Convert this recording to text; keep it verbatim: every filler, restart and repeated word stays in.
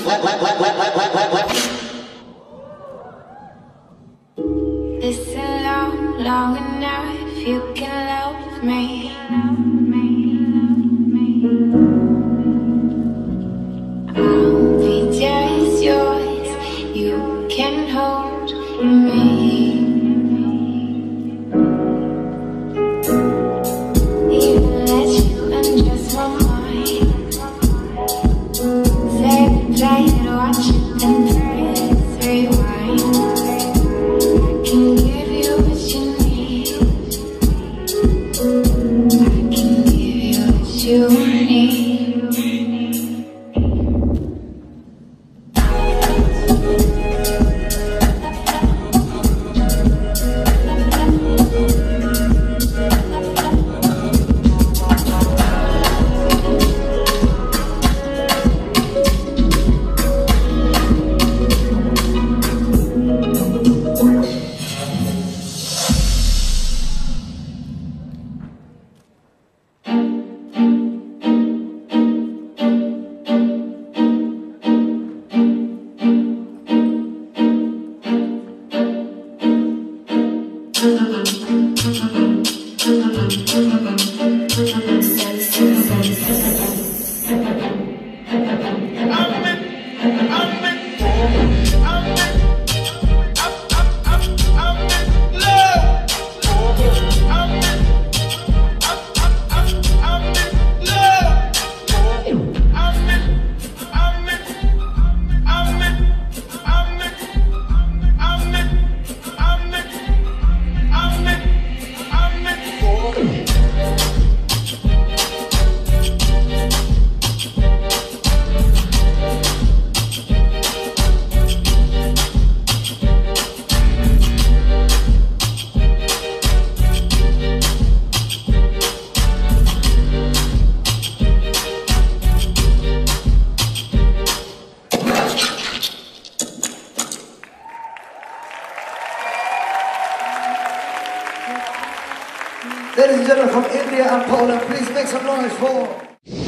Listen long, long enough, you can love me. I'll be just yours, you can hold me. Even let you undress my mind. Say the play it, watch it, then press rewind. I can give you what you need. I can give you what you need. Ladies and gentlemen from India and Poland, please make some noise for